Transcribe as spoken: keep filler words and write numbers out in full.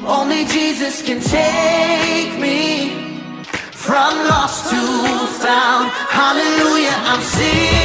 Only Jesus can take me from lost to found. Hallelujah, I'm singing.